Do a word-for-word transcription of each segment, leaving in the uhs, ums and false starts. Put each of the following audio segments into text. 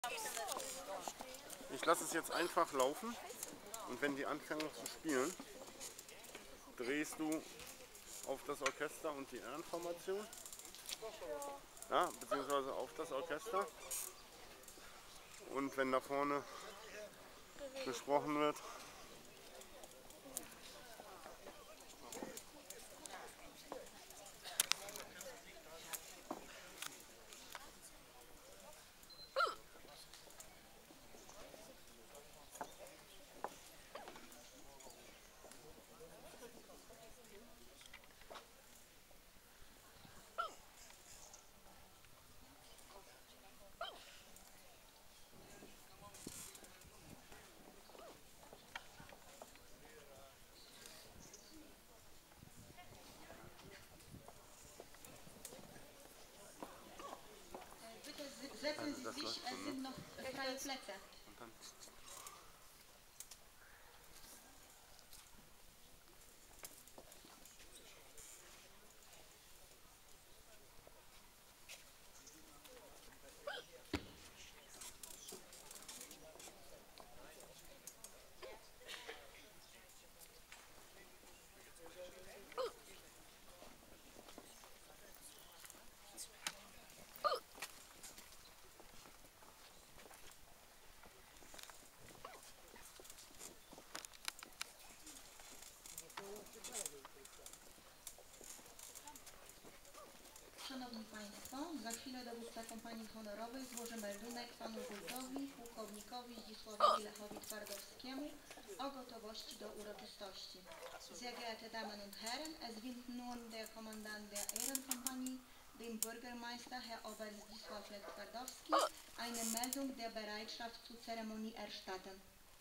Ich lasse es jetzt einfach laufen und wenn die anfangen zu spielen, drehst du auf das Orchester und die Ehrenformation, ja, beziehungsweise auf das Orchester, und wenn da vorne gesprochen wird, Setzen Sie sich, es sind noch freie Plätze. und dann Szanowni Państwo, za chwilę dowódca kompanii honorowej złoży meldunek panu wójtowi, pułkownikowi Zdzisławowi Lechowi Twardowskiemu o gotowości do uroczystości. Sehr geehrte Damen und Herren, es wird nun der Kommandant der Ehrenkompanie, dem Bürgermeister Herr Oberst Zdzisław Lech Twardowski, eine Meldung der Bereitschaft zur Zeremonie erstatten.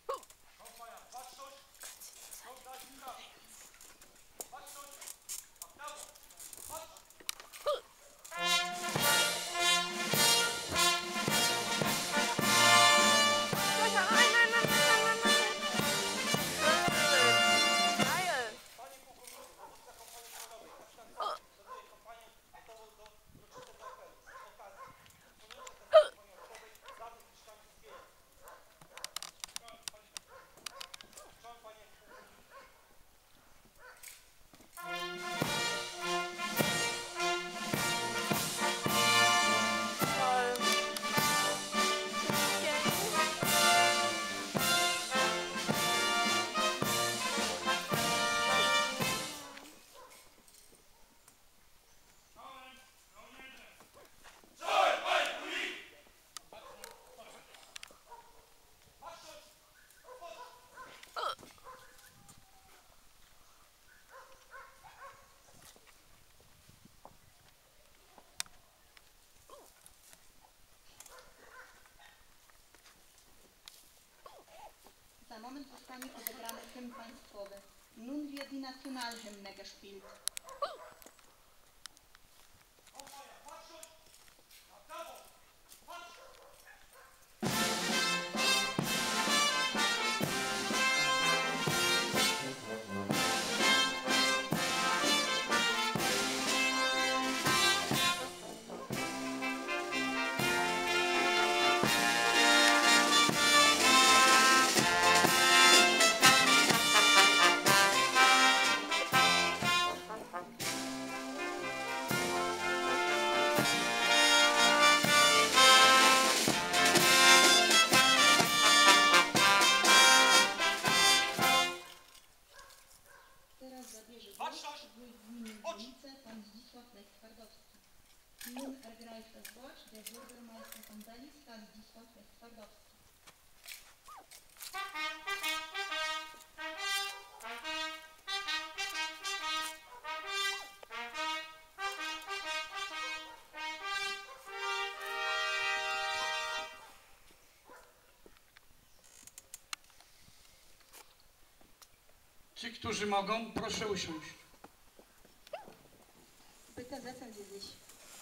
Za moment zostanie odegrany hymn państwowy. Nun wird die Nationalhymne gespielt. Nun ergreift das Wort der Bürgermeister von Belis, Pan Zdzisław Lech Twardowski. Ci, którzy mogą, proszę usiąść. Bitte setzen Sie sich.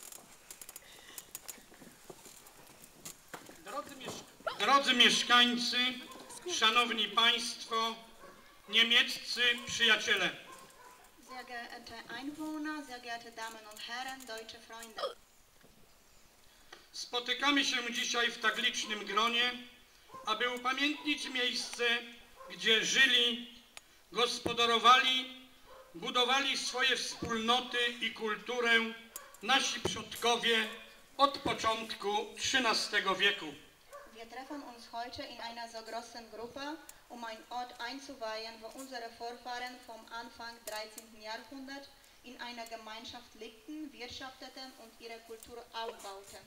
Drodzy, miesz Drodzy mieszkańcy, szanowni państwo, niemieccy przyjaciele. Sehr geehrte Einwohner, sehr geehrte Damen und Herren, deutsche Freunde. Spotykamy się dzisiaj w tak licznym gronie, aby upamiętnić miejsce, gdzie żyli, gospodarowali, budowali swoje wspólnoty i kulturę nasi przodkowie od początku trzynastego wieku. Wir treffen uns heute in einer so großen Gruppe, um einen Ort einzuweihen, wo unsere Vorfahren vom Anfang dreizehnten Jahrhundert in einer Gemeinschaft lebten, wirtschafteten und ihre Kultur aufbauten.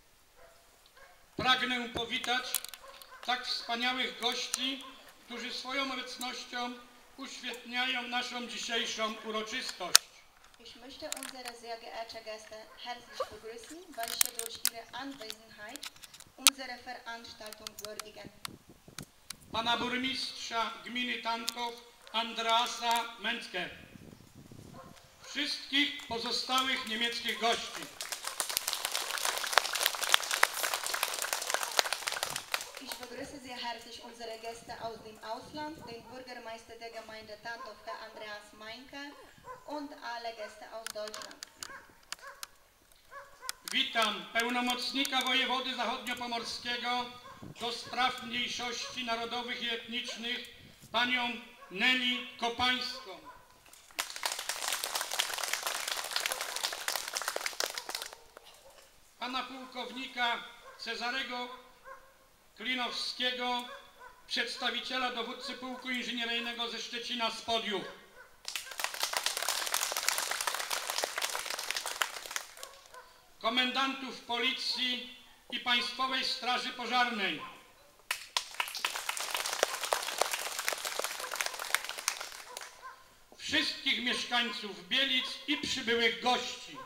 Pragnę powitać tak wspaniałych gości, którzy swoją obecnością uświetniają naszą dzisiejszą uroczystość. Ich möchte unsere sehr geehrte Gäste herzlich begrüßen, welche durch ihre Anwesenheit unsere Veranstaltung würdigen. Pana burmistrza gminy Tantow Andreasa Mencke, wszystkich pozostałych niemieckich gości, Ich begrüße sehr herzlich unsere Gäste aus dem Ausland, den Bürgermeister der Gemeinde Tantow, Herr Andreas Meinke, und alle Gäste aus Deutschland. witam pełnomocnika wojewody zachodniopomorskiego do spraw mniejszości narodowych i etnicznych, panią Nelly Kopańską. Pana pułkownika Cezarego Klinowskiego, przedstawiciela dowódcy pułku inżynieryjnego ze Szczecina z Podiów. Komendantów Policji i Państwowej Straży Pożarnej, wszystkich mieszkańców Bielic i przybyłych gości.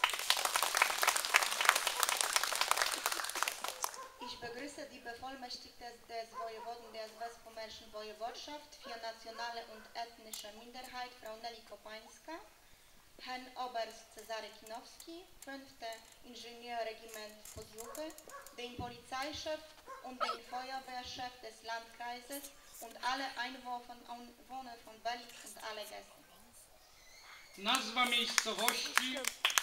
Ich begrüße die Bevollmächtigte des Wojewoden der Westpommerschen Wojewodschaft für nationale und ethnische Minderheit, Frau Nelly Kopańska, Herrn Oberst Cezary Kinowski, fünfte Ingenieurregiment Podjuchy, den Polizeichef und den Feuerwehrchef des Landkreises und alle Einwohner von Belic und alle Gäste. Nazwa miejscowości,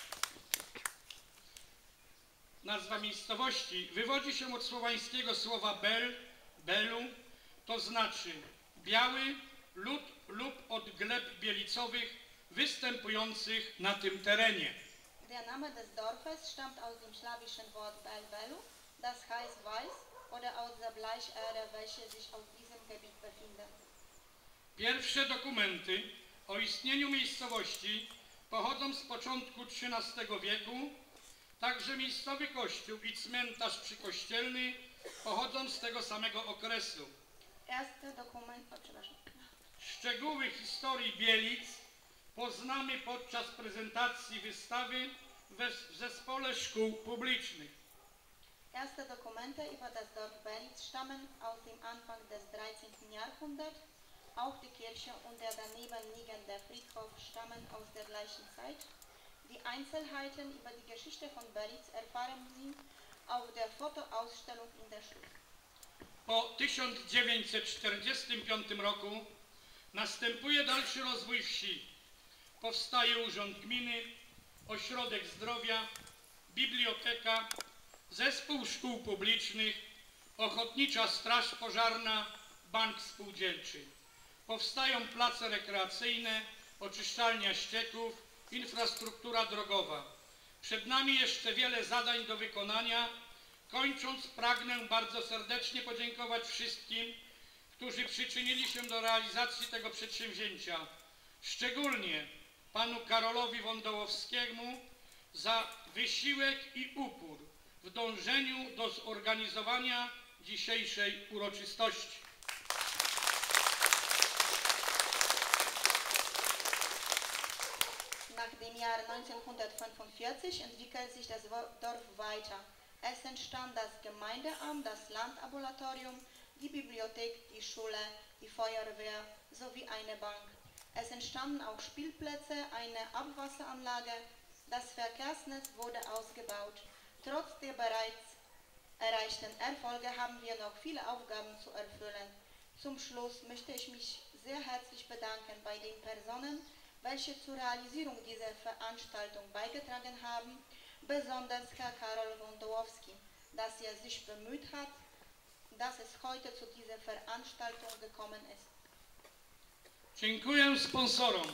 nazwa miejscowości wywodzi się od słowańskiego słowa bel, belu, to znaczy biały lud lub od gleb bielicowych występujących na tym terenie. Der Name des Dorfes stammt aus dem slawischen Wort Bel-Belu, das heißt weiß, oder aus der Bleicherde, welche sich auf diesem Gebiet befinden. Pierwsze dokumenty o istnieniu miejscowości pochodzą z początku trzynastego wieku, także miejscowy kościół i cmentarz przykościelny pochodzą z tego samego okresu. Erste Dokument, o, przepraszam. Szczegóły historii Bielic poznamy podczas prezentacji wystawy w Zespole Szkół Publicznych. Erste Dokumente über das Dorf Belic stammen aus dem Anfang des dreizehnten Jahrhunderts. Auch die Kirche und der daneben liegende Friedhof stammen aus der gleichen Zeit. Die Einzelheiten über die Geschichte von Belic erfahren Sie auf der Fotoausstellung in der Schule. Po tysiąc dziewięćset czterdziestym piątym roku następuje dalszy rozwój wsi. Powstaje urząd gminy, ośrodek zdrowia, biblioteka, zespół szkół publicznych, ochotnicza straż pożarna, bank spółdzielczy. Powstają place rekreacyjne, oczyszczalnia ścieków, infrastruktura drogowa. Przed nami jeszcze wiele zadań do wykonania. Kończąc, pragnę bardzo serdecznie podziękować wszystkim, którzy przyczynili się do realizacji tego przedsięwzięcia. Szczególnie panu Karolowi Wądołowskiemu za wysiłek i upór w dążeniu do zorganizowania dzisiejszej uroczystości. Nach dem Jahr neunzehnhundertfünfundvierzig entwickelt sich das Dorf weiter. Es entstand das Gemeindeamt, das Landambulatorium, die Bibliothek, die Schule, die Feuerwehr sowie eine Bank. Es entstanden auch Spielplätze, eine Abwasseranlage, das Verkehrsnetz wurde ausgebaut. Trotz der bereits erreichten Erfolge haben wir noch viele Aufgaben zu erfüllen. Zum Schluss möchte ich mich sehr herzlich bedanken bei den Personen, welche zur Realisierung dieser Veranstaltung beigetragen haben, besonders Herr Karol Wądołowski. dass er sich bemüht hat, dass es heute zu dieser Veranstaltung gekommen ist. Dziękuję sponsorom.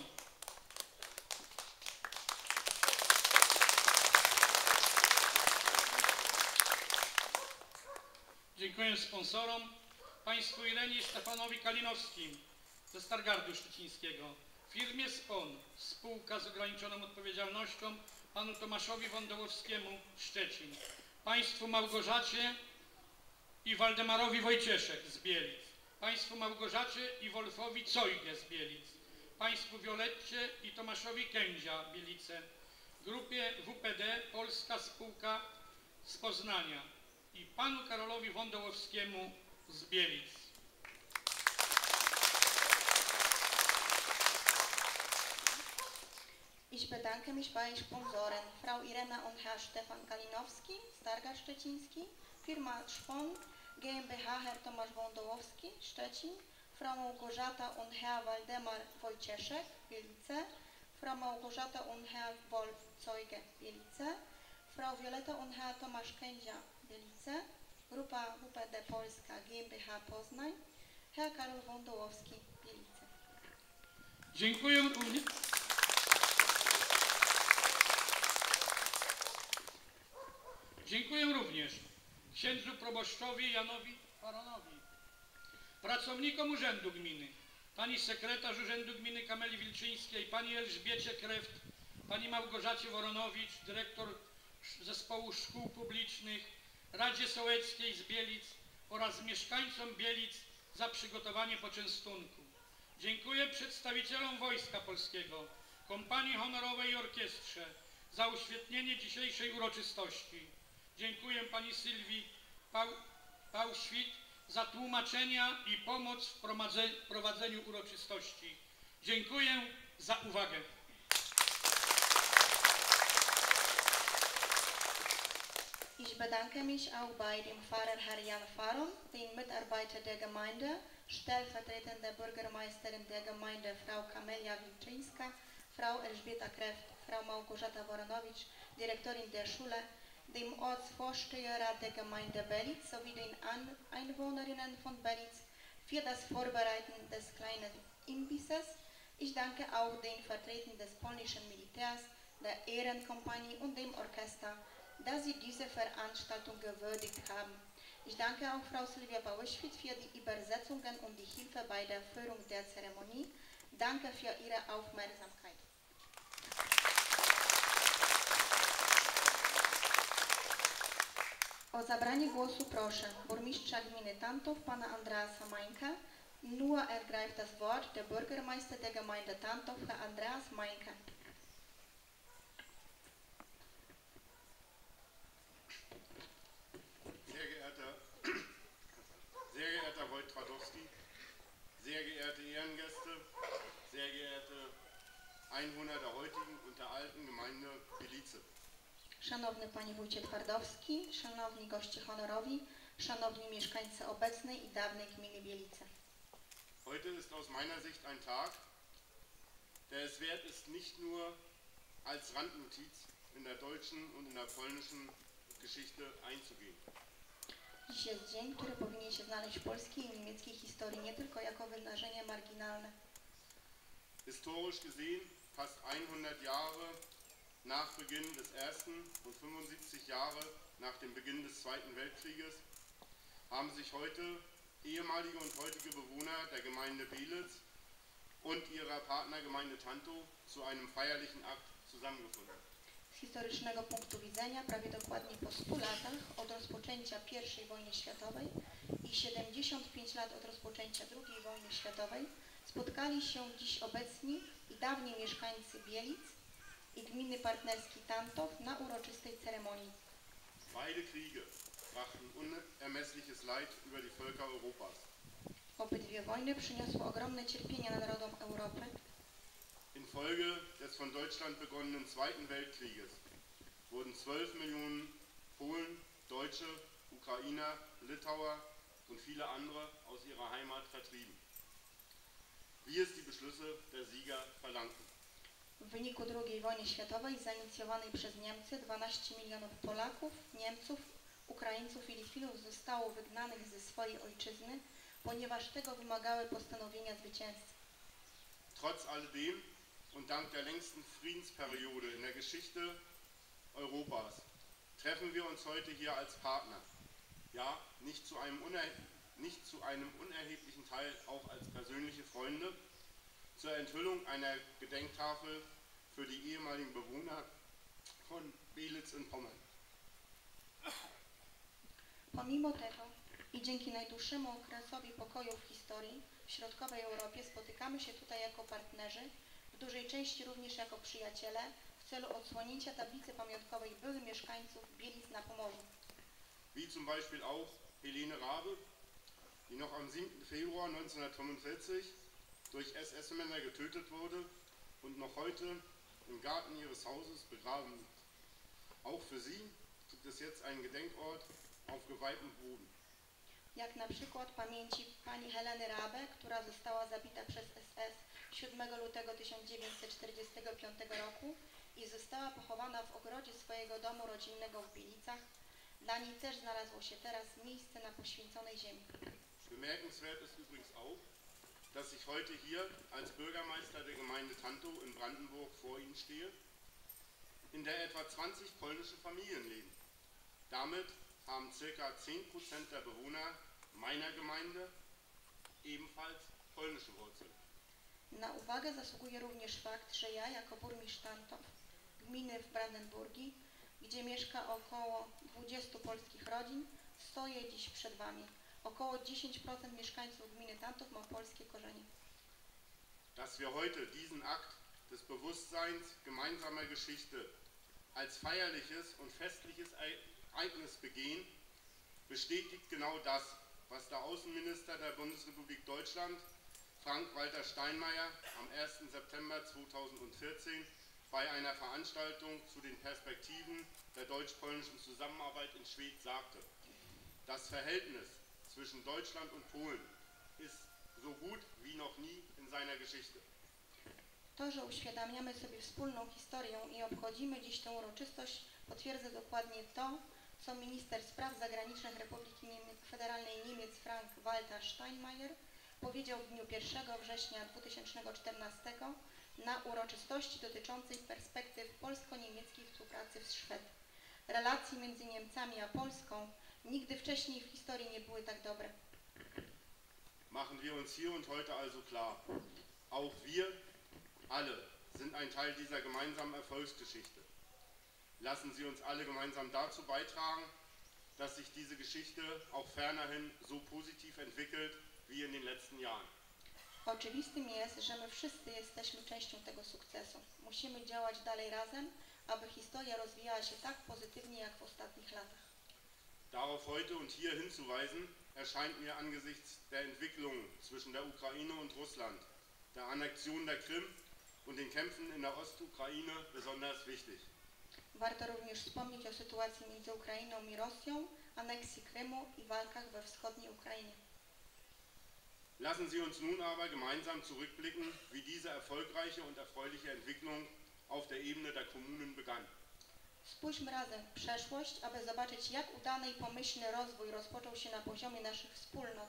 Dziękuję sponsorom, Państwu Irenie i Stefanowi Kalinowskim ze Stargardu Szczecińskiego, firmie SPON, spółka z ograniczoną odpowiedzialnością, panu Tomaszowi Wądołowskiemu, Szczecin, Państwu Małgorzacie i Waldemarowi Wojcieszek z Bielic, Państwu Małgorzacie i Wolfowi Cojgie z Bielic, Państwu Violetcie i Tomaszowi Kędzia, Bielice, grupie W P D Polska Spółka z Poznania i panu Karolowi Wądołowskiemu z Bielic. Ich bedanke mich bei Sponsoren Frau Irena und Herr Stefan Kalinowski, Stargard Szczeciński, Firma SPON, GmbH Herr Tomasz Wądołowski, Szczecin, Frau Małgorzata und Herr Waldemar Wojcieszek, Bielice, Frau Małgorzata und Herr Wolf Zeuge, Bielice, Frau Violetta und Herr Tomasz Kędzia, Bielice, Grupa W P D Polska GmbH Poznań, Herr Karol Wądołowski, Bielice. Dziękuję również. Dziękuję również księdzu proboszczowi Janowi Faronowi, pracownikom Urzędu Gminy, pani sekretarz Urzędu Gminy Kameli Wilczyńskiej, pani Elżbiecie Kreft, pani Małgorzacie Woronowicz, dyrektor Zespołu Szkół Publicznych, Radzie Sołeckiej z Bielic oraz mieszkańcom Bielic za przygotowanie poczęstunku. Dziękuję przedstawicielom Wojska Polskiego, Kompanii Honorowej i Orkiestrze za uświetnienie dzisiejszej uroczystości. Dziękuję pani Sylwii Pałświt za tłumaczenia i pomoc w prowadzeniu uroczystości. Dziękuję za uwagę. Ich bedanke mich auch bei dem Pfarrer Herr Jan Faron, den Mitarbeiter der Gemeinde, stellvertretende Bürgermeisterin der Gemeinde Frau Kamelia Wilczyńska, Frau Elżbieta Kreft, Frau Małgorzata Woronowicz, Direktorin der Schule, dem Ortsvorsteher der Gemeinde Belitz sowie den Einwohnerinnen von Belitz für das Vorbereiten des kleinen Imbisses. Ich danke auch den Vertretern des polnischen Militärs, der Ehrenkompanie und dem Orchester, dass sie diese Veranstaltung gewürdigt haben. Ich danke auch Frau Sylwia Pałświt für die Übersetzungen und die Hilfe bei der Führung der Zeremonie. Danke für Ihre Aufmerksamkeit. O zabranie głosu proszę burmistrza gminy Tantów, pana Andreasa Mańka. Nur ergreift das Wort der Bürgermeister der Gemeinde Tantów, Herr Andreas Mańka. Sehr geehrter, sehr geehrter Wojt Twardowski, sehr geehrte Ehrengäste, sehr geehrte Einwohner der heutigen und der alten Gemeinde Bielice. Szanowny Panie Wójcie Twardowski, szanowni goście honorowi, szanowni mieszkańcy obecnej i dawnej gminy Bielice. Heute ist aus meiner Sicht ein Tag, der es wert ist, nicht nur als Randnotiz in der deutschen und in der polnischen Geschichte einzugehen. Dziś jest dzień, który powinien się znaleźć w polskiej i niemieckiej historii nie tylko jako wydarzenie marginalne. Historisch gesehen fast hundert Jahre nach Beginn des Ersten und fünfundsiebzig Jahre nach dem Beginn des Zweiten Weltkrieges haben sich heute ehemalige und heutige Bewohner der Gemeinde Belitz und ihrer Partnergemeinde Tantow zu einem feierlichen Akt zusammengefunden. Z historycznego punktu widzenia prawie dokładnie po stu latach od rozpoczęcia pierwszej wojny światowej i siedemdziesiąt pięć lat od rozpoczęcia drugiej wojny światowej spotkali się dziś obecni i dawni mieszkańcy Bielic i gminy partnerskiej Tantow na uroczystej ceremonii. Beide Kriege brachten unermessliches Leid über die Völker Europas. Obydwie wojny przyniosły ogromne cierpienia narodom Europy. Infolge des von Deutschland begonnenen Zweiten Weltkrieges wurden zwölf Millionen Polen, Deutsche, Ukrainer, Litauer und viele andere aus ihrer Heimat vertrieben, wie es die Beschlüsse der Sieger verlangten. W wyniku drugiej wojny światowej zainicjowanej przez Niemcy dwanaście milionów Polaków, Niemców, Ukraińców i Litwinów zostało wygnanych ze swojej ojczyzny, ponieważ tego wymagały postanowienia zwycięzcy. Trotz alledem und dank der längsten Friedensperiode in der Geschichte Europas treffen wir uns heute hier als Partner. Ja, nicht zu einem, nicht zu einem unerheblichen Teil auch als persönliche Freunde, zur Enthüllung einer Gedenktafel für die ehemaligen Bewohner von Belitz in Pommern. Pomimo tego i dzięki najdłuższemu okresowi pokoju w historii w środkowej Europie spotykamy się tutaj jako partnerzy, w dużej części również jako przyjaciele, w celu odsłonięcia tablicy pamiątkowej byłych mieszkańców Bielic na Pomorzu. Wie zum Beispiel auch Helene Rabe, die noch am siebten Februar neunzehnhundertfünfundvierzig durch S S-Männer getötet wurde und noch heute im Garten ihres Hauses begraben liegt. Auch für sie gibt es jetzt einen Gedenkort auf geweihtem Boden. Jak na przykład pamięci pani Heleny Rabe, która została zabita przez S S siódmego lutego tysiąc dziewięćset czterdziestego piątego roku i została pochowana w ogrodzie swojego domu rodzinnego w Bielicach. Dla niej też znalazło się teraz miejsce na poświęconej ziemi. Bemerkenswert ist übrigens auch, dass ich heute hier als Bürgermeister der Gemeinde Tantow in Brandenburg vor Ihnen stehe, in der etwa zwanzig polnische Familien leben. Damit haben ca. zehn Prozent der Bewohner meiner Gemeinde ebenfalls polnische Wurzeln. Na uwagę zasługuje również fakt, że ja jako burmistrz Tantow, gminy w Brandenburgii, gdzie mieszka około dwudziestu polskich rodzin, stoję dziś przed Wami. Około dziesięć procent mieszkańców gminy Tantow ma polskie korzenie. Dass wir heute diesen Akt des Bewusstseins gemeinsamer Geschichte als feierliches und festliches Ereignis begehen, bestätigt genau das, was der Außenminister der Bundesrepublik Deutschland, Frank-Walter Steinmeier, am ersten September zweitausendvierzehn bei einer Veranstaltung zu den Perspektiven der deutsch-polnischen Zusammenarbeit in Schwedt sagte. Das Verhältnis zwischen Deutschland und Polen ist so gut wie noch nie in seiner Geschichte. To, że uświadamiamy sobie wspólną historię i obchodzimy dziś tę uroczystość, potwierdza dokładnie to, co minister spraw zagranicznych Republiki Niemiec, Federalnej Niemiec Frank-Walter Steinmeier powiedział w dniu pierwszego września dwa tysiące czternastego na uroczystości dotyczącej perspektyw polsko-niemieckiej współpracy w Szwecji. Relacje między Niemcami a Polską nigdy wcześniej w historii nie były tak dobre. Machen wir uns hier und heute also klar, auch wir alle sind ein Teil dieser gemeinsamen Erfolgsgeschichte. Lassen Sie uns alle gemeinsam dazu beitragen, dass sich diese Geschichte auch fernerhin so positiv entwickelt wie in den letzten Jahren. Oczywistym jest, że my wszyscy jesteśmy częścią tego sukcesu. Musimy działać dalej razem, aby historia rozwijała się tak pozytywnie jak w ostatnich latach. Darauf heute und hier hinzuweisen, erscheint mir angesichts der Entwicklungen zwischen der Ukraine und Russland, der Annexion der Krim und den Kämpfen in der Ostukraine besonders wichtig. Warto również wspomnieć o sytuacji między Ukrainą i Rosją, aneksji Krymu i walkach we wschodniej Ukrainie. Lassen Sie uns nun aber gemeinsam zurückblicken, wie diese erfolgreiche und erfreuliche Entwicklung auf der Ebene der Kommunen begann. Spójrzmy razem w przeszłość, aby zobaczyć, jak udany i pomyślny rozwój rozpoczął się na poziomie naszych wspólnot.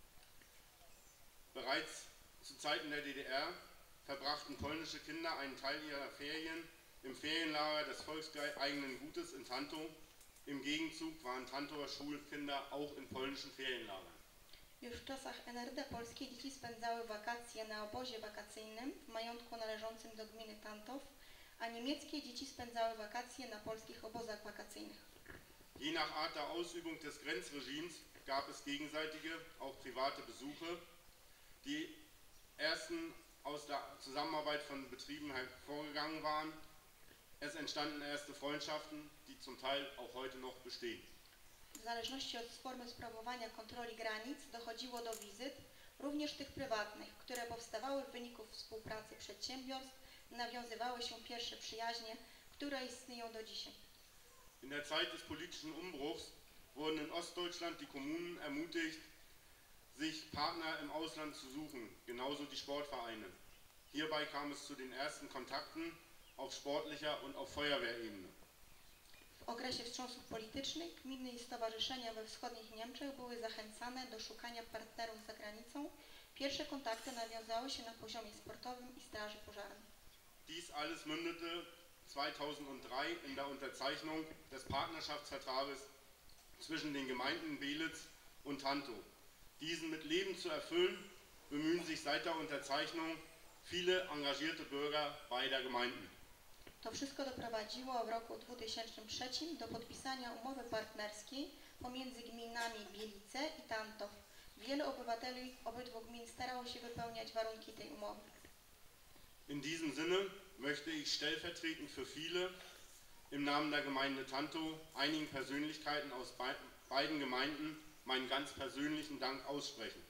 Bereits zu Zeiten der D D R verbrachten polnische Kinder einen Teil ihrer Ferien im Ferienlager des volkseigenen Gutes in Tantow. Im Gegenzug waren Tantower Schulkinder auch in polnischen Ferienlagern. Już w czasach N R D polskie dzieci spędzały wakacje na obozie wakacyjnym w majątku należącym do gminy Tantow, a niemieckie dzieci spędzały wakacje na polskich obozach wakacyjnych. Je nach Art der Ausübung des Grenzregimes gab es gegenseitige, auch private Besuche. Die ersten aus der Zusammenarbeit von Betrieben hervorgegangen waren. Es entstanden erste Freundschaften, die zum Teil auch heute noch bestehen. W zależności od formy sprawowania kontroli granic dochodziło do wizyt, również tych prywatnych, które powstawały w wyniku współpracy przedsiębiorstw, nawiązywały się pierwsze przyjaźnie, które istnieją do dzisiaj. In der Zeit des politischen Umbruchs wurden in Ostdeutschland die Kommunen ermutigt, sich Partner im Ausland zu suchen, genauso die Sportvereine. Hierbei kam es zu den ersten Kontakten auf sportlicher und auf Feuerwehrebene. W okresie wstrząsów politycznych gminy i stowarzyszenia we wschodnich Niemczech były zachęcane do szukania partnerów za granicą. Pierwsze kontakty nawiązały się na poziomie sportowym i straży pożarnej. Dies alles mündete zweitausenddrei in der Unterzeichnung des Partnerschaftsvertrages zwischen den Gemeinden Belitz und Tantow. Diesen mit Leben zu erfüllen, bemühen sich seit der Unterzeichnung viele engagierte Bürger beider Gemeinden. To wszystko doprowadziło w roku dwutysięcznym trzecim do podpisania umowy partnerskiej pomiędzy gminami Bielice i Tantow. Wielu obywateli obydwu gmin starało się wypełniać warunki tej umowy. In diesem Sinne möchte ich stellvertretend für viele im Namen der Gemeinde Tantow einigen Persönlichkeiten aus beiden Gemeinden meinen ganz persönlichen Dank aussprechen.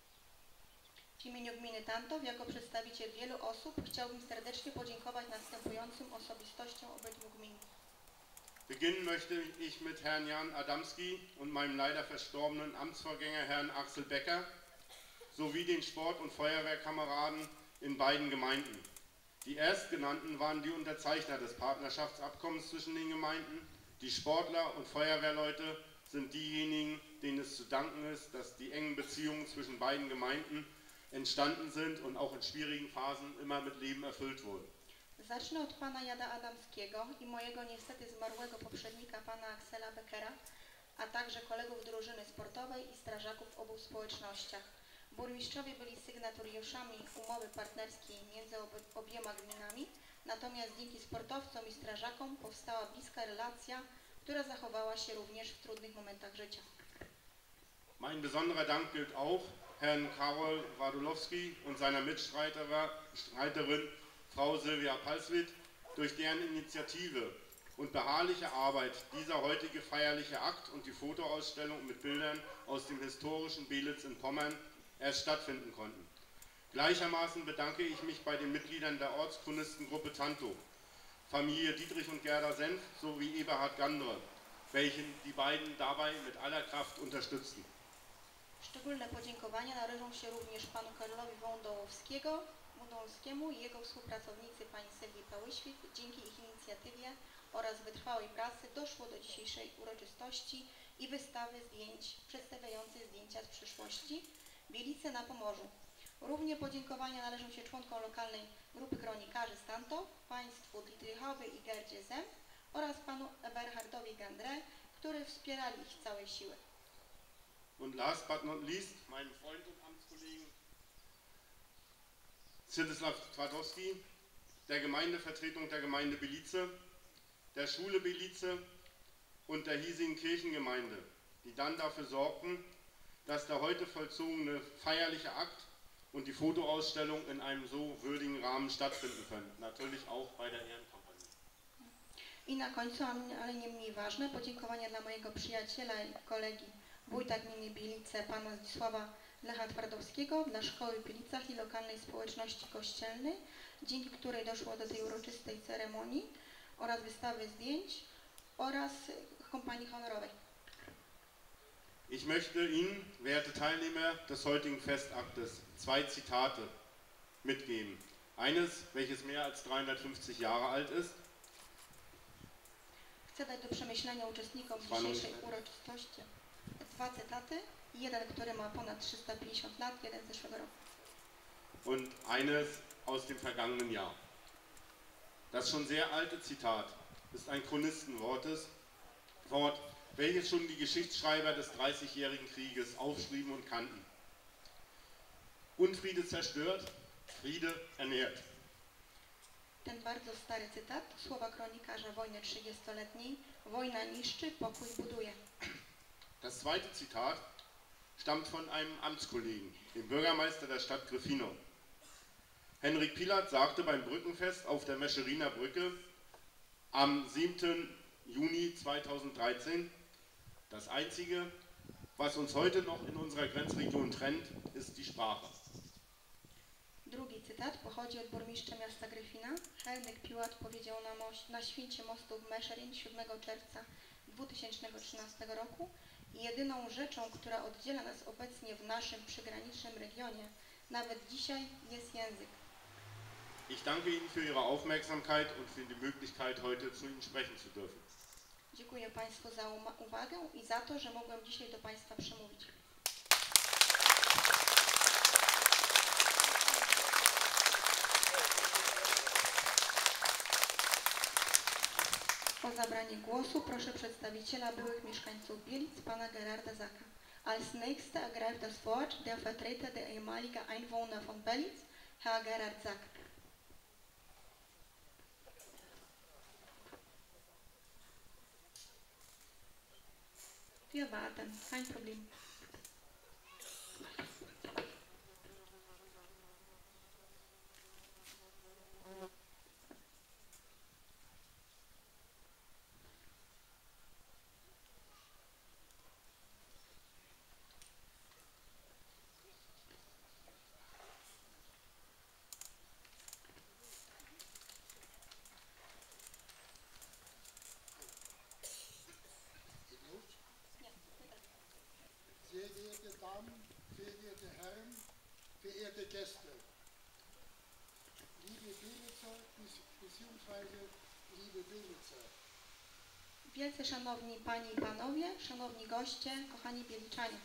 W imieniu gminy Tantow, jako przedstawiciel wielu osób, chciałbym serdecznie podziękować następującym osobistościom obydwu gmin. Beginnen möchte ich mit Herrn Jan Adamski und meinem leider verstorbenen Amtsvorgänger Herrn Axel Becker sowie den Sport- und Feuerwehrkameraden in beiden Gemeinden. Die Erstgenannten waren die Unterzeichner des Partnerschaftsabkommens zwischen den Gemeinden. Die Sportler und Feuerwehrleute sind diejenigen, denen es zu danken ist, dass die engen Beziehungen zwischen beiden Gemeinden entstanden sind und auch in schwierigen Phasen immer mit Leben erfüllt wurden. Zacznę od pana Jana Adamskiego i mojego niestety zmarłego poprzednika pana Axela Beckera, a także kolegów drużyny sportowej i strażaków w obu społecznościach. Burmistrzowie byli sygnatariuszami umowy partnerskiej między obiema gminami, natomiast dzięki sportowcom i strażakom powstała bliska relacja, która zachowała się również w trudnych momentach życia. Mein besonderer Dank gilt auch Herrn Karol Wadulowski und seiner Mitstreiterin Frau Silvia Palswit, durch deren Initiative und beharrliche Arbeit dieser heutige feierliche Akt und die Fotoausstellung mit Bildern aus dem historischen Belitz in Pommern erst stattfinden konnten. Gleichermaßen bedanke ich mich bei den Mitgliedern der Ortschronistengruppe Tantow, Familie Dietrich und Gerda Senf sowie Eberhard Gandre, welchen die beiden dabei mit aller Kraft unterstützten. Szczególne podziękowania należą się również panu Karolowi Wołdołowskiego, Wołdołowskiemu i jego współpracownicy pani Sylwii Pałyświt. Dzięki ich inicjatywie oraz wytrwałej pracy doszło do dzisiejszej uroczystości i wystawy zdjęć przedstawiającej zdjęcia z przyszłości Bielice na Pomorzu. Równie podziękowania należą się członkom lokalnej grupy kronikarzy z Tantow, państwu Dietrichowi i Gerdzie Zemp oraz panu Eberhardowi Gandre, którzy wspierali ich z całej siły. Und last but not least, mein Freund und Amtskollegen Zdzisław Twardowski, der Gemeindevertretung der Gemeinde Bielice, der Schule Bielice und der hiesigen Kirchengemeinde, die dann dafür sorgten, dass der heute vollzogene feierliche Akt und die Fotoausstellung in einem so würdigen Rahmen stattfinden können. Natürlich auch bei der Ehrenkompanie. I na końcu, ale nie mniej ważne, podziękowania dla mojego przyjaciela i kolegi wójta gminy Bielice, pana Zdzisława Lecha Twardowskiego, dla szkoły w Bielicach i lokalnej społeczności kościelnej, dzięki której doszło do tej uroczystej ceremonii oraz wystawy zdjęć oraz kompanii honorowej. Ich möchte Ihnen, werte Teilnehmer des heutigen Festaktes, zwei Zitate mitgeben. Eines, welches mehr als dreihundertfünfzig Jahre alt ist. Chcę dać do przemyślenia uczestnikom dzisiejszej uroczystości dwa cytaty. Jeden, który ma ponad trzysta pięćdziesiąt lat, jeden z zeszłego roku. Und eines aus dem vergangenen Jahr. Das schon sehr alte Zitat ist ein Chronistenwortes, Wort, welches schon die Geschichtsschreiber des dreißigjährigen Krieges aufschrieben und kannten. Unfriede zerstört, Friede ernährt. Ten bardzo stary cytat, słowa kronikarza wojny trzydziestoletniej. Wojna niszczy, pokój buduje. Das zweite Zitat stammt von einem Amtskollegen, dem Bürgermeister der Stadt Gryfino. Henrik Pilat sagte beim Brückenfest auf der Mescheriner Brücke am siebten Juni zweitausenddreizehn, das Einzige, was uns heute noch in unserer Grenzregion trennt, ist die Sprache. Drugi cytat pochodzi od burmistrza miasta Gryfina. Henryk Piłat powiedział na, moś, na święcie mostu w Mescherin siódmego czerwca dwa tysiące trzynastego roku: jedyną rzeczą, która oddziela nas obecnie w naszym przygranicznym regionie, nawet dzisiaj, jest język. Ich danke Ihnen für Ihre Aufmerksamkeit und für die Möglichkeit, heute zu Ihnen sprechen zu dürfen. Dziękuję Państwu za uwagę i za to, że mogłem dzisiaj do Państwa przemówić. O zabranie głosu proszę przedstawiciela byłych mieszkańców Bielic, pana Gerarda Zaka. Als nächster ergreift das Wort der Vertreter der ehemaligen Einwohner von Belitz, Herr Gerhard Zack. Wir warten, kein Problem. Sehr geehrte Damen, sehr geehrte Herren, verehrte Gäste, liebe Belitzer bzw. liebe Belitzer. Wielce szanowni Panie i Panowie, szanowni goście, kochani Bieliczanie.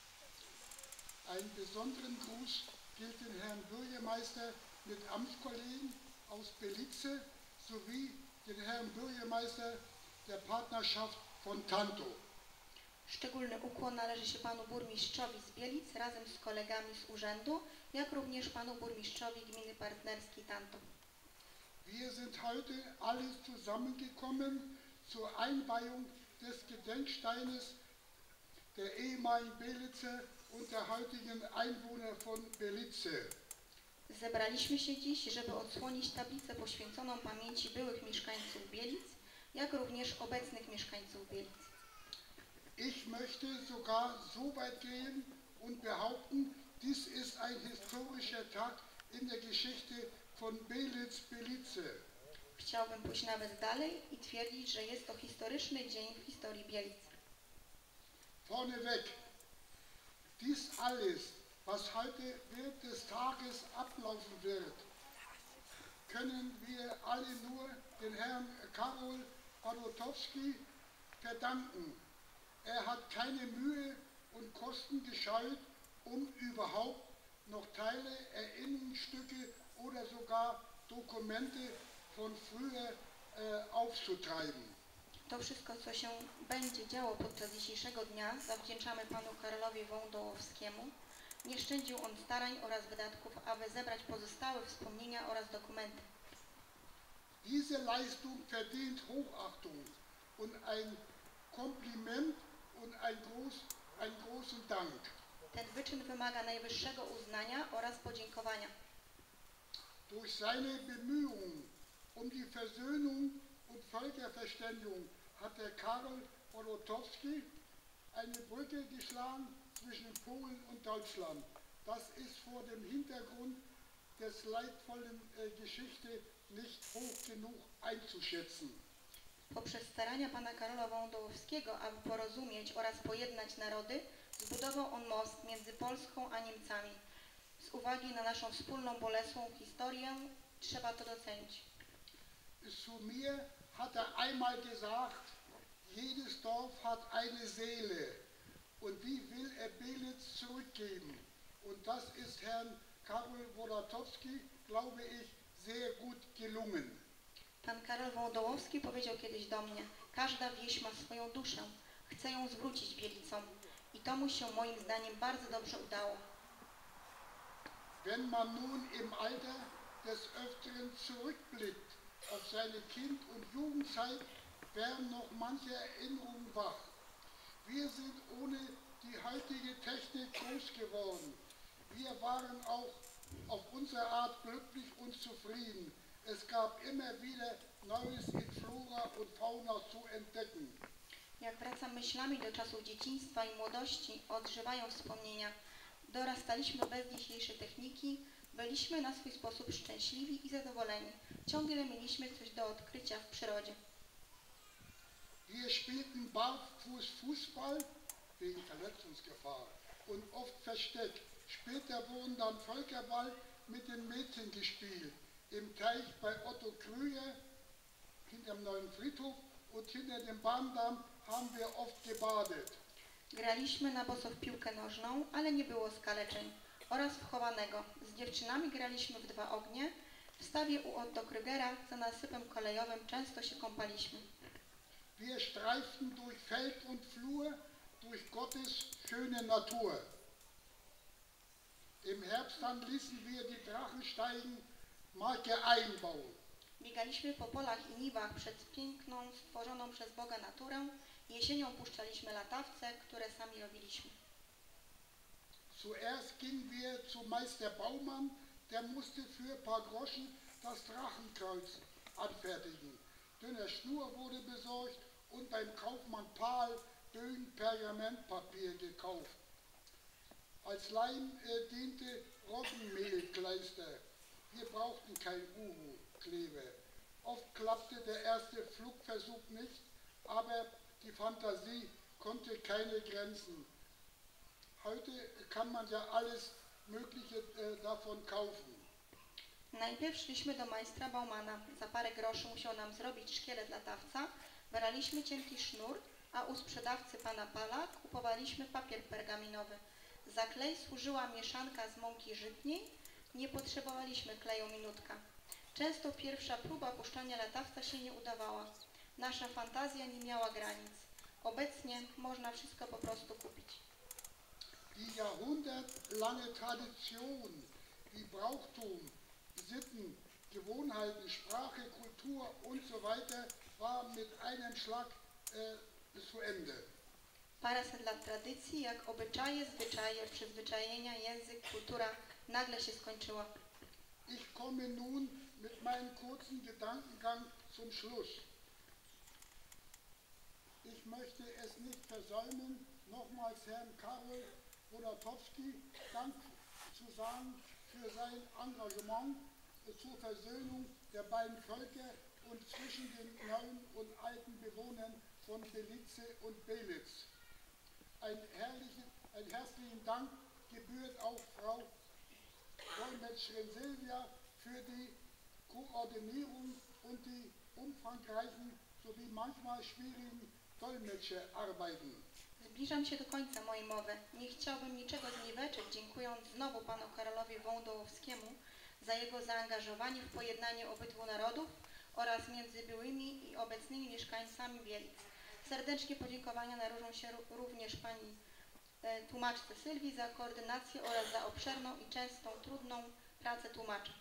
Einen besonderen Gruß gilt dem Herrn Bürgermeister mit Amtskollegen aus Belitze sowie den Herrn Bürgermeister der Partnerschaft von Tanto. Szczególny ukłon należy się panu burmistrzowi z Bielic razem z kolegami z urzędu, jak również panu burmistrzowi gminy partnerskiej Tanto. Wir sind heute alle zusammengekommen zur Einweihung des Gedenksteines der ehemaligen Belitzer und der heutigen Einwohner von Belitze. Zebraliśmy się dziś, żeby odsłonić tablicę poświęconą pamięci byłych mieszkańców Bielic, jak również obecnych mieszkańców Bielic. Ich möchte sogar so weit gehen und behaupten, dies ist ein historischer Tag in der Geschichte von Belitz-Belice. Chciałbym pójść nawet dalej i twierdzić, że jest to historyczny dzień w historii Bielic. Vorneweg, dies alles, was heute während des Tages ablaufen wird, können wir alle nur den Herrn Karol Badotowski verdanken. Er hat keine Mühe und Kosten gescheut, um überhaupt noch Teile, Erinnerungsstücke oder sogar Dokumente von früher äh, aufzutreiben. To wszystko, co się będzie działo podczas dzisiejszego dnia, zawdzięczamy panu Karolowi Wołodołowskiemu. Nie szczędził on starań oraz wydatków, aby zebrać pozostałe wspomnienia oraz dokumenty. Diese Leistung verdient Hochachtung und ein Kompliment und ein groß, einen großen Dank. Ten wyczyn wymaga najwyższego uznania oraz podziękowania. Durch seine Bemühungen um die Versöhnung und Völkerverständigung hat der Karol Badotowski eine Brücke geschlagen zwischen Polen und Deutschland. Das ist vor dem Hintergrund des leidvollen äh, Geschichte nicht hoch genug einzuschätzen. Poprzez starania pana Karola Wołodołowskiego, aby porozumieć oraz pojednać narody, zbudował on most między Polską a Niemcami. Z uwagi na naszą wspólną bolesną historię trzeba to docenić. Zu mir hat er einmal gesagt, jedes Dorf hat eine Seele und die will er Belitz zurückgeben. Und das ist Herrn Karol Badotowski, glaube ich, sehr gut gelungen. Pan Karol Wołodołowski powiedział kiedyś do mnie, każda wieś ma swoją duszę, chcę ją zwrócić Bielicom i to mu się moim zdaniem bardzo dobrze udało. Wenn man nun im Alter des Öfteren zurückblickt auf seine Kind- und Jugendzeit, werden noch manche Erinnerungen wach. Wir sind ohne die heutige Technik groß geworden. Wir waren auch auf unsere Art glücklich und zufrieden. Es gab immer wieder Neues in Flora und Fauna zu entdecken. Jak wracam myślami do czasów dzieciństwa i młodości, odżywają wspomnienia. Dorastaliśmy bez dzisiejszej techniki, byliśmy na swój sposób szczęśliwi i zadowoleni. Ciągle mieliśmy coś do odkrycia w przyrodzie. Wir spielten barfuß Fußball wegen Verletzungsgefahr und oft versteckt. Später wurden dann Völkerball mit den Mädchen gespielt. Im Teich bei Otto Krüger hinterm neuen Friedhof und hinter dem Bahndamm haben wir oft gebadet. Graliśmy na boso w piłkę nożną, ale nie było skaleczeń oraz w chowanego. Z dziewczynami graliśmy w dwa ognie. W stawie u Otto Krügera za nasypem kolejowym często się kąpaliśmy. Wir streiften durch Feld und Flur, durch Gottes schöne Natur. Im Herbst dann ließen wir die Drachensteigen Marke einbauen. Biegaliśmy po polach i niwach przed piękną, stworzoną przez Boga naturę. Jesienią puszczaliśmy latawce, które sami robiliśmy. Zuerst gingen wir zu Meister Baumann, der musste für ein paar Groschen das Drachenkreuz anfertigen. Dünner Schnur wurde besorgt und beim Kaufmann Pahl dünn Pergamentpapier gekauft. Als Leim äh, diente Roggenmehlkleister. Wir brauchten kein Uhu-Klebe. Oft klappte der erste Flugversuch nicht, aber die Fantasie konnte keine Grenzen. Heute kann man ja alles Mögliche äh, davon kaufen. Najpierw szliśmy do majstra Baumana. Za parę groszy musiał nam zrobić szkielet latawca. Braliśmy cienki sznur, a u sprzedawcy pana Pala kupowaliśmy papier pergaminowy. Za klej służyła mieszanka z mąki żytniej. Nie potrzebowaliśmy kleju minutka. Często pierwsza próba puszczania latawca się nie udawała. Nasza fantazja nie miała granic. Obecnie można wszystko po prostu kupić. Die jahrhundertlange Tradition wie Brauchtum, Sitten, Gewohnheiten, Sprache, Kultur und so weiter war mit einem Schlag äh, zu Ende. Paręset lat tradycji, jak obyczaje, zwyczaje, przyzwyczajenia, język, kultura nagle się skończyła. Ich komme nun mit meinem kurzen Gedankengang zum Schluss. Ich möchte es nicht versäumen, nochmals Herrn Karol Bonatowski Dank zu sagen für sein Engagement zur Versöhnung der beiden Völker und zwischen den neuen und alten Bewohnern von Belice und Belitz. Ein, herrlichen, ein herzlichen Dank gebührt auch Frau Dolmetscherin Silvia für die Koordinierung und die umfangreichen sowie manchmal schwierigen Dolmetscherarbeiten. Zbliżam się do końca mojej mowy. Nie chciałbym niczego zniweczyć, dziękując znowu panu Karolowi Wołodołowskiemu za jego zaangażowanie w pojednanie obydwu narodów oraz między byłymi i obecnymi mieszkańcami Bielic. Serdecznie podziękowania należą się również pani e, tłumaczce Sylwii za koordynację oraz za obszerną i częstą trudną pracę tłumacza.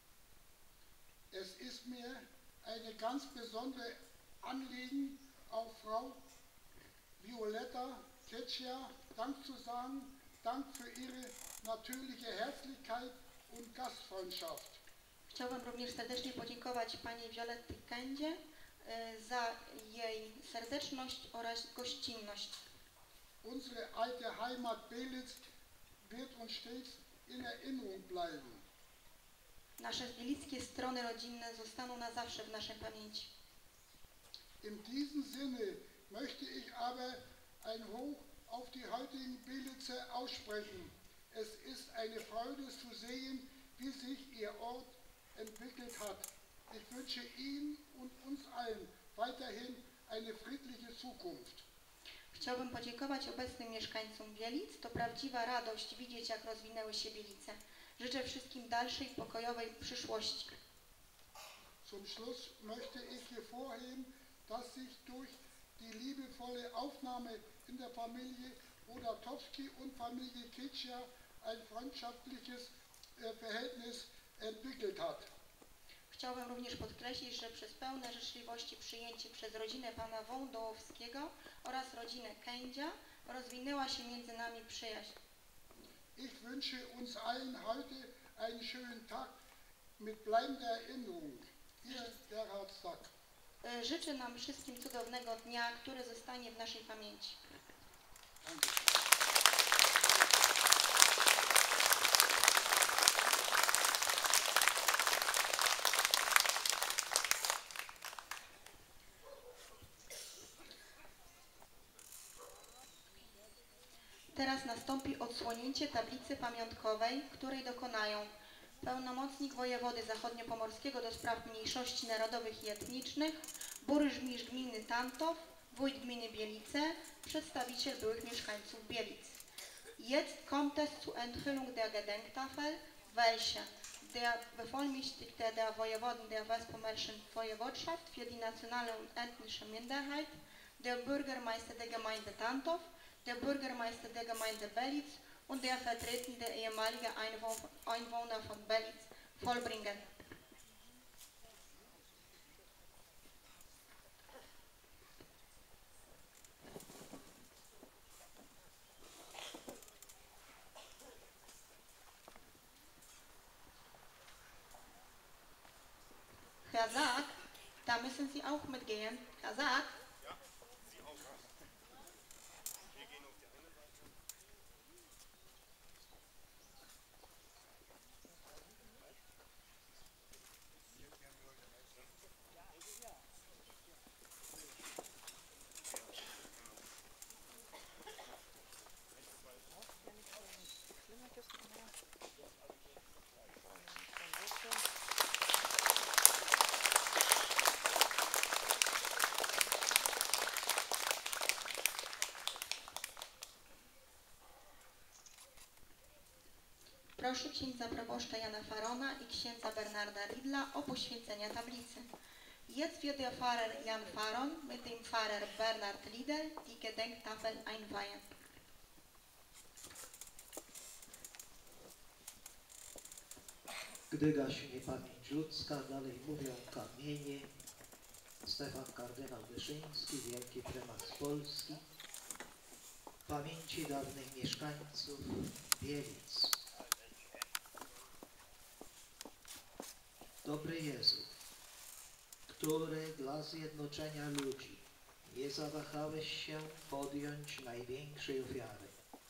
Es ist mir eine ganz besondere Anliegen, auch Frau Violetta Keccia Dank zu sagen, Dank für ihre natürliche Herzlichkeit und Gastfreundschaft. Chciałbym również serdecznie podziękować pani Violetty Kędzie y, za jej serdeczność oraz gościnność. Unsere alte Heimat Belitz wird uns stets in Erinnerung bleiben. Nasze bielickie strony rodzinne zostaną na zawsze w naszej pamięci. In diesem Sinne möchte ich aber ein Hoch auf die heutigen Belitzer aussprechen. Es ist eine Freude zu sehen, wie sich ihr Ort entwickelt hat. Ich wünsche Ihnen und uns allen weiterhin eine friedliche Zukunft. Chciałbym podziękować obecnym mieszkańcom Bielic. To prawdziwa radość widzieć, jak rozwinęły się Bielice. Życzę wszystkim dalszej, pokojowej przyszłości. Zum Schluss möchte ich hervorheben, dass sich durch die liebevolle Aufnahme in der Familie Bonatowski und Familie Keccia ein freundschaftliches äh, Verhältnis entwickelt hat. Chciałbym również podkreślić, że przez pełne życzliwości przyjęcie przez rodzinę pana Wołodołowskiego oraz rodzinę Kędzia rozwinęła się między nami przyjaźń. Ich wünsche uns allen heute einen schönen Tag mit bleibender Erinnerung. Ihr Gerhard Sack. Życzę nam wszystkim cudownego dnia, który zostanie w naszej pamięci. Danke. Teraz nastąpi odsłonięcie tablicy pamiątkowej, której dokonają pełnomocnik wojewody zachodniopomorskiego do spraw mniejszości narodowych i etnicznych burmistrz gminy Tantow, wójt gminy Bielice, przedstawiciel byłych mieszkańców Bielic. Jetzt kommt es zur Enthüllung der Gedenktafel, welche der Bevollmächtigte der Wojewoden der Westpommerschen Wojewodschaft für die nationale und ethnische Minderheit, der Bürgermeister der Gemeinde Tantow, der Bürgermeister der Gemeinde Belic und der vertretende ehemalige Einwohner von Belic vollbringen. Herr Sack, da müssen Sie auch mitgehen. Herr Sack? Ja, Sie auch. Wir gehen auf die eine Seite. Proszę księdza proboszcza Jana Farona i księdza Bernarda Ridla o poświęcenie tablicy. Jetzt wird der Pfarrer Jan Faron mit dem Pfarrer Bernhard Riedel die Gedenktafel einweihen. Gdy gaśnie pamięć ludzka, dalej mówią kamienie. Stefan kardynał Wyszyński, wielki prymas Polski, pamięci dawnych mieszkańców Bielic. Dobry Jezu, który dla zjednoczenia ludzi nie zawahałeś się podjąć największej ofiary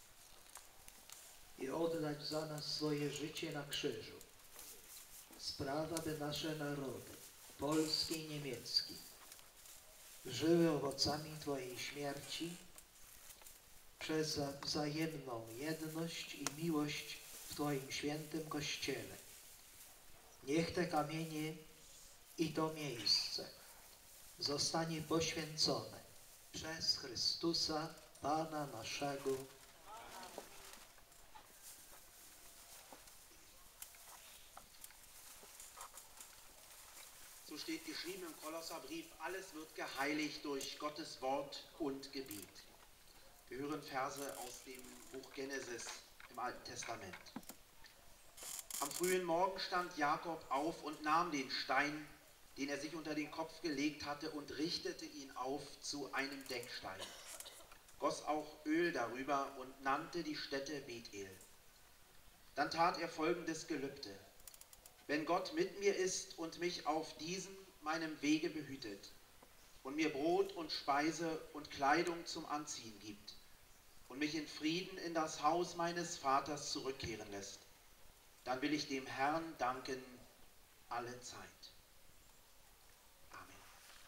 i oddać za nas swoje życie na krzyżu. Sprawa, by nasze narody, polski i niemiecki, żyły owocami Twojej śmierci przez wzajemną jedność i miłość w Twoim świętym Kościele. Niech te kamienie i to miejsce zostanie poświęcone przez Chrystusa, Pana naszego. So steht geschrieben im Kolosserbrief, alles wird geheiligt durch Gottes Wort und Gebet. Wir hören Verse aus dem Buch Genesis im Alten Testament. Am frühen Morgen stand Jakob auf und nahm den Stein, den er sich unter den Kopf gelegt hatte, und richtete ihn auf zu einem Deckstein. Goss auch Öl darüber und nannte die Stätte Bethel. Dann tat er folgendes Gelübde: Wenn Gott mit mir ist und mich auf diesem meinem Wege behütet und mir Brot und Speise und Kleidung zum Anziehen gibt und mich in Frieden in das Haus meines Vaters zurückkehren lässt, dann will ich dem Herrn danken alle Zeit. Amen.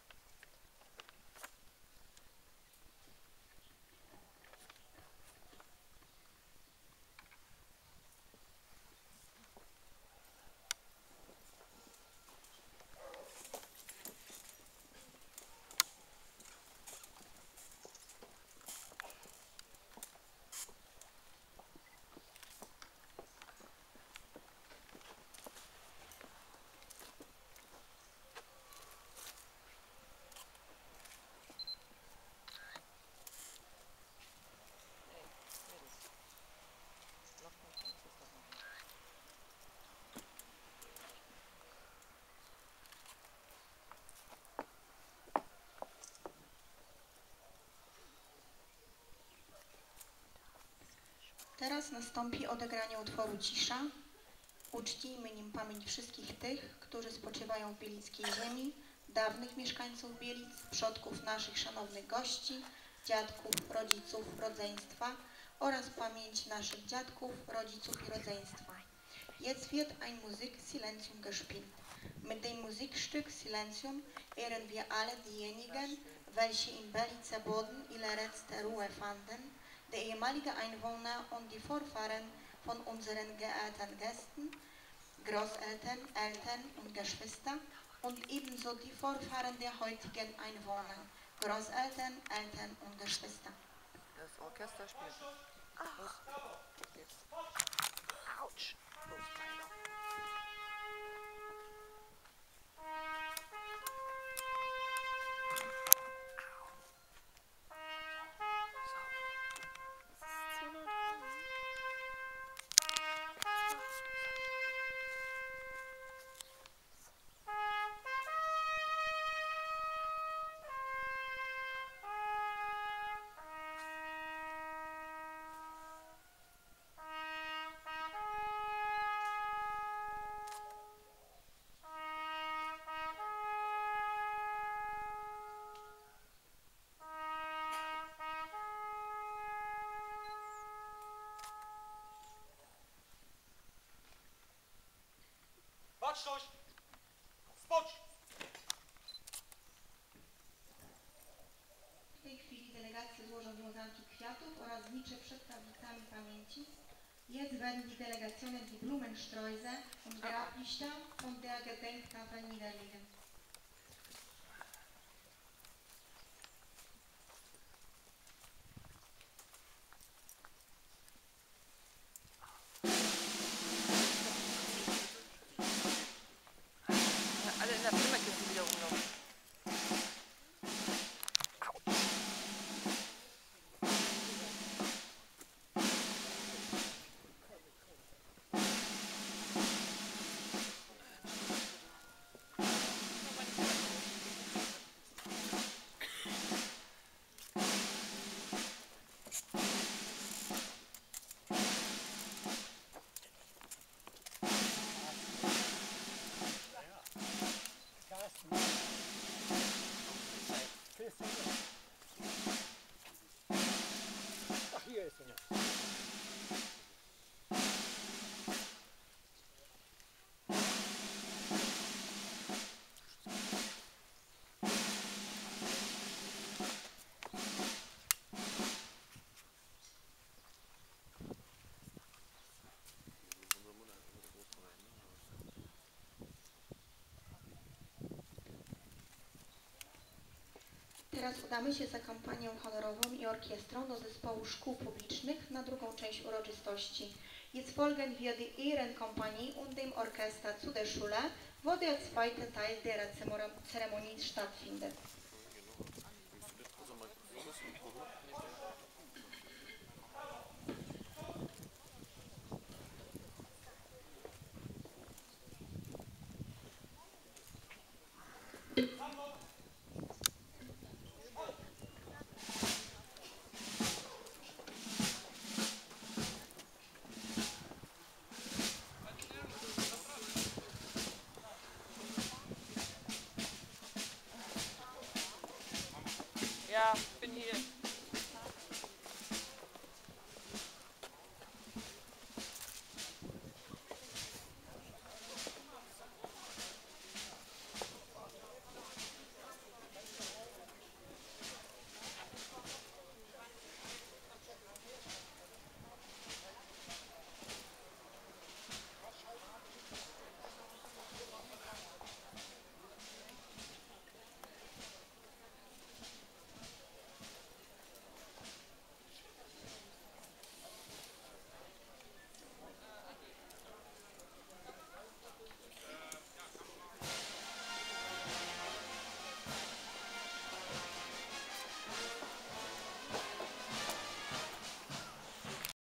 Teraz nastąpi odegranie utworu Cisza. Uczcijmy nim pamięć wszystkich tych, którzy spoczywają w bielickiej ziemi, dawnych mieszkańców Bielic, przodków naszych szanownych gości, dziadków, rodziców, rodzeństwa oraz pamięć naszych dziadków, rodziców i rodzeństwa. Jetzt wird ein Musik Silentium gespielt. Mit dem Musikstück Silentium ehren wir alle diejenigen, welche in Belice Boden ihre letzte Ruhe fanden, die ehemalige Einwohner und die Vorfahren von unseren geehrten Gästen, Großeltern, Eltern und Geschwister, und ebenso die Vorfahren der heutigen Einwohner, Großeltern, Eltern und Geschwister. Das Orchester spielt. Los. Jetzt. Autsch. Los, Tyler. Baczność! Spocz! W tej chwili delegacje złożą wiązanki kwiatów oraz znicze przed tablicami pamięci. Jetzt werden die Delegationen die Blumensträuße und Grablichter von der Gedenktafel niederlegen. Alle in der Flimmerkiste wieder rumlaufen. Ach, hier ist er. Teraz udamy się za kompanią honorową i orkiestrą do zespołu szkół publicznych na drugą część uroczystości. Jetzt folgen wir die Ehrenkompanie und dem Orchester zu der Schule, wo der zweite Teil der Zeremonie stattfindet.